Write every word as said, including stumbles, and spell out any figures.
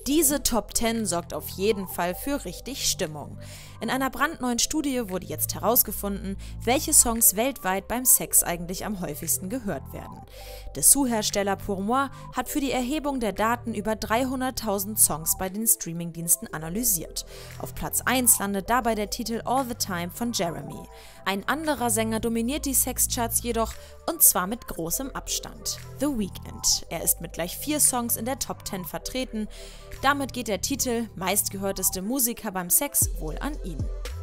Diese Top zehn sorgt auf jeden Fall für richtig Stimmung. In einer brandneuen Studie wurde jetzt herausgefunden, welche Songs weltweit beim Sex eigentlich am häufigsten gehört werden. Dessous-Hersteller Pour Moi hat für die Erhebung der Daten über dreihunderttausend Songs bei den Streamingdiensten analysiert. Auf Platz eins landet dabei der Titel All the Time von Jeremy. Ein anderer Sänger dominiert die Sexcharts jedoch, und zwar mit großem Abstand: The Weeknd. Er ist mit gleich vier Songs in der Top zehn vertreten. Damit geht der Titel meistgehörteste Musiker beim Sex wohl an ihn.